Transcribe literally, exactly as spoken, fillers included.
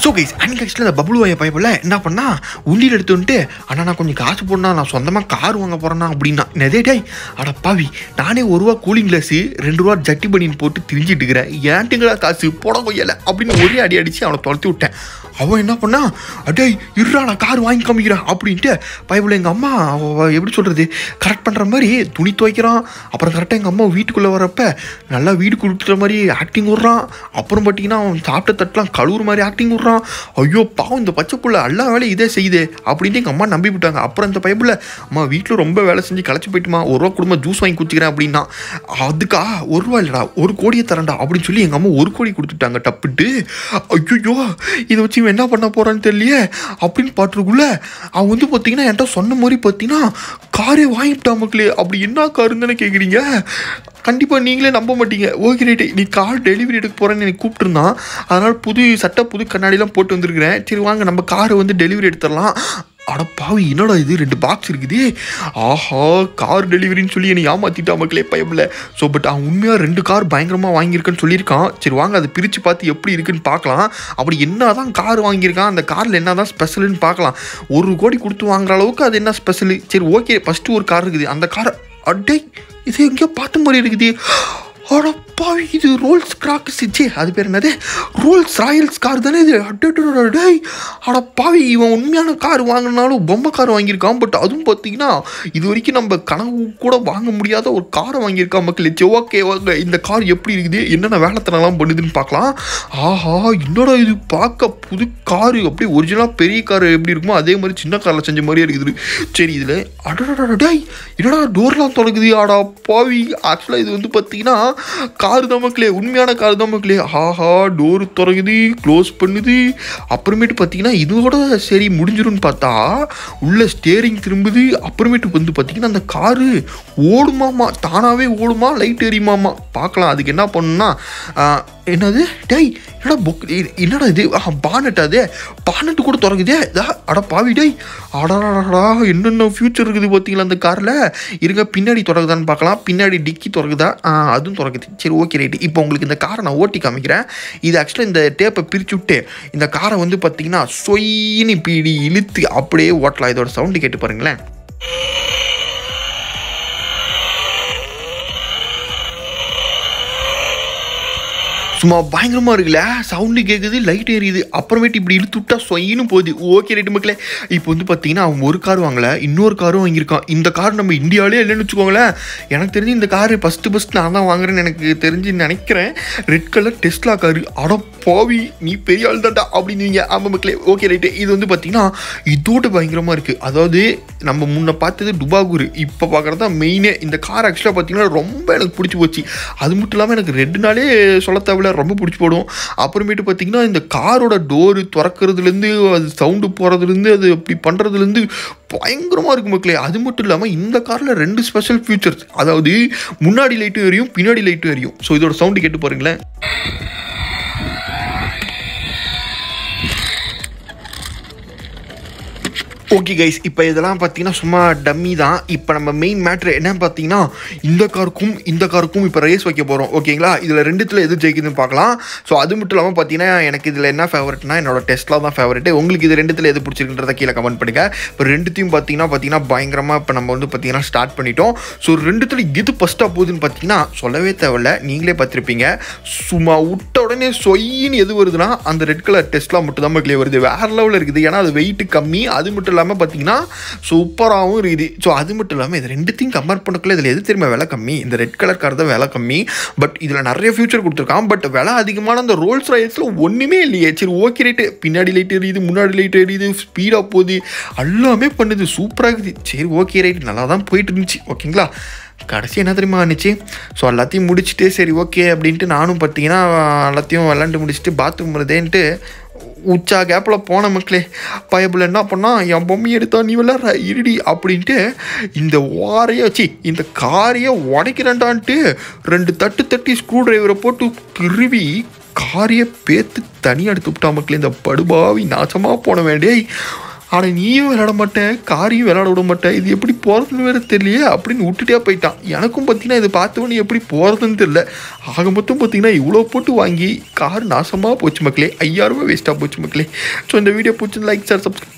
So guys அன்றைக்கி ஆக்சுவலாக அந்த பபுளு வாய பைப்பில் என்ன பண்ணால் உண்டியில் எடுத்து வந்துட்டு ஆனால் நான் கொஞ்சம் காசு போடனா நான் சொந்தமாக கார் வாங்க போகிறேன்னா அப்படின்னா நெதே டேய் அட பாவி நானே ஒரு ரூபா கூலிங் கிளாஸு ரெண்டு ரூபா ஜட்டி பனின்னு போட்டு திரிஞ்சிட்டு இருக்கிறேன் ஏன்ட்டுங்களா காசு போட கொய்யலை அப்படின்னு ஒரே அடி அடித்து அவனை துரத்தி விட்டேன். அவன் என்ன பண்ணா அடே இருடா நான் கார் வாங்கி காமிக்கிறேன் அப்படின்ட்டு பைபிள் எங்கள் அம்மா எப்படி சொல்கிறது கரெக்ட் பண்ணுற மாதிரி துணி துவைக்கிறான். அப்புறம் கரெக்டாக எங்கள் அம்மா வீட்டுக்குள்ளே வரப்ப நல்லா வீடு கொடுக்குற மாதிரி ஆக்டிங் விட்றான். அப்புறம் பார்த்தீங்கன்னா அவன் சாப்பிட்ட தட்டலாம் கழுவுற மாதிரி ஆக்டிங் விட்றான். ஐயோ பாவம் இந்த பச்சை புள்ள எல்லா வேலையும் இதே செய்யுது அப்படின்ட்டு எங்கள் அம்மா நம்பி விட்டாங்க. அப்புறம் இந்த பைபிளில் அம்மா வீட்டில் ரொம்ப வேலை செஞ்சு களைச்சி போயிட்டுமா ஒரு ரூபா குடும்பம் ஜூஸ் வாங்கி குடிச்சிக்கிறேன் அப்படின்னா அதுக்கா ஒரு ரூபா இல்லைடா ஒரு கோடியை தரேன்டா அப்படின்னு சொல்லி எங்கள் அம்மா ஒரு கோடி கொடுத்துட்டாங்க டப்புட்டு. ஐயோ இதை வச்சு என்ன பண்ண போறான்னு தெரியலையே அப்படின்னு பாட்டுக்குள்ள அவன் வந்து பார்த்தீங்கன்னா என்கிட்ட சொன்ன மாதிரி பார்த்தீங்கன்னா காரே வாங்கிட்டா மக்களே. அப்படி என்ன காருன்னு தானே கேட்குறீங்க, கண்டிப்பாக நீங்களே நம்ப மாட்டீங்க. ஓகே ரைட்டு நீ கார் டெலிவரி எடுக்க போகிறேன்னு எனக்கு கூப்பிட்டுருந்தான். அதனால் புது சட்டை புது கண்ணாடிலாம் போட்டு வந்திருக்கிறேன். சரி வாங்க நம்ம காரை வந்து டெலிவரி எடுத்துடலாம். அட பாவி என்னடா இது ரெண்டு பாக்ஸ் இருக்குது, ஆஹா கார் டெலிவரின்னு சொல்லி என்னை ஏமாற்றிட்டா மக்களே பயமில்ல. ஸோ பட் அவன் உண்மையாக ரெண்டு கார் பயங்கரமாக வாங்கியிருக்கேன்னு சொல்லியிருக்கான். சரி வாங்க அதை பிரித்து பார்த்து எப்படி இருக்குன்னு பார்க்கலாம். அப்படி என்ன தான் கார் வாங்கியிருக்கான் அந்த காரில் என்ன தான் ஸ்பெஷலுன்னு பார்க்கலாம். ஒரு கோடி கொடுத்து வாங்குற அளவுக்கு அது என்ன ஸ்பெஷலு. சரி ஓகே ஃபஸ்ட்டு ஒரு கார் இருக்குது அந்த காரை அடே இது எங்கேயோ பார்த்த மாதிரி இருக்குது. அட பாவி இது ரோல்ஸ் கிராக்ஸ் இச்சே அது பேர் என்னது ரோல்ஸ் ராயல்ஸ் கார் தானே இது. அடே அட பாவி இவன் உண்மையான கார் வாங்கினாலும் பொம்மை கார் வாங்கியிருக்கான். பட் அதுவும் பார்த்தீங்கன்னா இது வரைக்கும் நம்ம கனவு கூட வாங்க முடியாத ஒரு காரை வாங்கியிருக்கான் மக்கள். சரி ஓகே வாங்க இந்த கார் எப்படி இருக்குது என்னென்ன வேலைத்தனலாம் பண்ணுதுன்னு பார்க்கலாம். ஆஹா என்னடா இது பார்க்க புது காரு அப்படியே ஒரிஜினலாக பெரிய கார் எப்படி இருக்குமோ அதே மாதிரி சின்ன காரில் செஞ்ச மாதிரியே இருக்குது. சரி இதில் அடடா என்னடா டோர்லாம் தொடங்குது. ஆடா பாவி ஆக்சுவலாக இது வந்து பார்த்தீங்கன்னா கார் தான் மக்களே உண்மையான கார் தான் மக்களே. ஆஹா டோரு திறகுது க்ளோஸ் பண்ணுது. அப்புறமேட்டு பார்த்தீங்கன்னா இதோட சரி முடிஞ்சிடும்னு பார்த்தா உள்ள ஸ்டேரிங் திரும்புது. அப்புறமேட்டு வந்து பார்த்தீங்கன்னா அந்த காரு ஓடுமாமா தானாகவே ஓடுமா லைட் எரியுமாமா பார்க்கலாம். அதுக்கு என்ன பண்ணணும்னா என்னது டேய் என்னடா புக் என்னடா இது பானட் அது பானட்டு கூட திறக்குதே அட பாவி டேய் அடடா என்னென்ன ஃபியூச்சர் இருக்குது பார்த்தீங்களா அந்த காரில். இருங்க பின்னாடி திறக்குதான்னு பார்க்கலாம். பின்னாடி டிக்கி திறக்குதா அதுவும் திறக்குது. சரி ஓகே ரைட்டு இப்போ உங்களுக்கு இந்த காரை நான் ஓட்டி காமிக்கிறேன். இது ஆக்சுவலாக இந்த டேப்பை பிரித்து விட்டு இந்த காரை வந்து பார்த்தீங்கன்னா சொயின்னு பீடி இழுத்து அப்படியே ஓட்டலாம். இதோட சவுண்டு கேட்டு பாருங்களேன். சும்மா பயங்கரமாக இருக்குல்ல சவுண்டு கேட்குது லைட் எரியுது. அப்புறமேட்டு இப்படி இழுத்து விட்டா சொயின்னு போகுது. ஓகே ரைட்டு மக்களே இப்போ வந்து பார்த்தீங்கன்னா அவன் ஒரு கார் வாங்கலை இன்னொரு காரும் வாங்கியிருக்கான். இந்த கார் நம்ம இந்தியாவிலே இல்லைன்னு வச்சுக்கோங்களேன். எனக்கு தெரிஞ்சு இந்த காரு ஃபஸ்ட்டு ஃபஸ்ட்டு நான் தான் வாங்குறேன்னு எனக்கு தெரிஞ்சு நினைக்கிறேன். Red colour Tesla car. அட பாவி நீ பெரிய ஆள் தான்டா அப்படின்னுவீங்க. ஆமாம் மக்களே ஓகே ரைட்டு இது வந்து பார்த்தீங்கன்னா இதோட பயங்கரமாக இருக்குது. அதாவது நம்ம முன்ன பார்த்தது டுபாகூர் இப்போ பார்க்குறது தான் மெயினே. இந்த கார் ஆக்சுவலாக பார்த்தீங்கன்னா ரொம்ப எனக்கு பிடிச்சி போச்சு. அது மட்டும் இல்லாமல் எனக்கு ரெண்டு நாளே சொல்ல தேவையில்ல ரொம்ப பிடிச்சி போடும். அப்புறமேட்டு பார்த்தீங்கன்னா இந்த காரோட டோரு திறக்கிறதுலேருந்து அது சவுண்டு போகிறதுலேருந்து அது அப்படி பண்ணுறதுலேருந்து பயங்கரமாக இருக்கும் மக்களே. அது மட்டும் இல்லாமல் இந்த காரில் ரெண்டு ஸ்பெஷல் ஃபீச்சர்ஸ், அதாவது முன்னாடி லைட்டும் எரியும் பின்னாடி லைட்டும் எரியும். ஸோ இதோட சவுண்டு கேட்டு பாருங்களேன். ஓகே கைஸ் இப்போ இதெல்லாம் பார்த்தீங்கன்னா சும்மா டம்மி தான். இப்போ நம்ம மெயின் மேட்ரு என்னன்னு பார்த்தீங்கன்னா இந்த காருக்கும் இந்த காருக்கும் இப்போ ரேஸ் வைக்க போகிறோம் ஓகேங்களா. இதில் ரெண்டுத்தில் எது ஜெயிக்குதுன்னு பார்க்கலாம். ஸோ அது மட்டும் இல்லாமல் பார்த்தீங்கன்னா எனக்கு இதில் என்ன ஃபேவரட்னா என்னோட டெஸ்ட்லாம் தான் ஃபேவரெட்டு. உங்களுக்கு இது ரெண்டுத்தில் எது பிடிச்சிருக்குன்றத கீழே கமெண்ட் பண்ணுங்கள். இப்போ ரெண்டுத்தையும் பார்த்தீங்கன்னா பார்த்தீங்கன்னா பயங்கரமாக இப்போ நம்ம வந்து பார்த்தீங்கன்னா ஸ்டார்ட் பண்ணிட்டோம். ஸோ ரெண்டுத்தில் எது ஃபஸ்ட்டாக போகுதுன்னு பார்த்தீங்கன்னா சொல்லவே தேவையில்ல நீங்களே பார்த்துருப்பீங்க. சும்மா விட்ட உடனே சொயின்னு எது வருதுன்னா அந்த ரெட் கலர் டெஸ்ட்லாம் மட்டும் தான் மக்களே வருது. வேறு லெவலில் இருக்குது. ஏன்னா அது வெயிட்டு கம்மி. அது மட்டும் இல்லாமல் பார்த்தீங்கன்னா சூப்பராகவும் இருக்குது. ஸோ அது மட்டும் இல்லாமல் இது ரெண்டுத்தையும் கம்பேர் பண்ணக்குள்ள இதில் எது தெரியுமா விலை கம்மி இந்த ரெட் கலர் கார் தான் விலை கம்மி. பட் இதில் நிறைய ஃபியூச்சர் கொடுத்துருக்கான். பட் விலை அதிகமான அந்த ரோல்ஸ் ராயல்ஸில் ஒன்றுமே இல்லையே. சரி ஓகே ரைட்டு பின்னாடி லைட் எரியுது முன்னாடி லைட் எரியுது ஸ்பீடாக போகுது எல்லாமே பண்ணுது சூப்பராக இருக்குது. சரி ஓகே ரைட்டு நல்லா தான் போயிட்டு இருந்துச்சு ஓகேங்களா. கடைசி என்ன தெரியுமா ஆனிச்சு. ஸோ எல்லாத்தையும் முடிச்சுட்டு சரி ஓகே அப்படின்ட்டு நானும் பார்த்தீங்கன்னா எல்லாத்தையும் விளாண்டு முடிச்சுட்டு பாத்ரூம் வருதேன்ட்டு உச்சா கேப்பில் போன மக்களே. பயபிள் என்ன பண்ணால் என் பொம்மையை எடுத்தா நீ விளாட்ற இருடி அப்படின்ட்டு இந்த வாரையை வச்சு இந்த காரையை உடைக்கிறேன்டான்ட்டு ரெண்டு தட்டு தட்டி ஸ்க்ரூ டிரைவரை போட்டு திருவி காரையை பேத்து தனியாக எடுத்து விட்டா மக்களே. இந்த படுபாவி நாசமாக போன வேண்டிய ஆனால் நீயும் விளையாட மாட்டேன், காரையும் விளையாட விட மாட்டேன், இது எப்படி போகிறதுன்னு வேறு தெரியலையே அப்படின்னு விட்டுட்டே போயிட்டான். எனக்கும் பார்த்தீங்கன்னா இது பார்த்தவொன்னே எப்படி போகிறதுன்னு தெரியல. ஆக மொத்தம் பார்த்தீங்கன்னா இவ்வளோ போட்டு வாங்கி கார் நாசமாக போச்சு மக்களே, ஐயாயிரம் ரூபாய் வேஸ்ட்டாக போச்சு மக்களே. ஸோ இந்த வீடியோ பிடிச்சி லைக் ஷேர் சப்ஸ்கிரைப்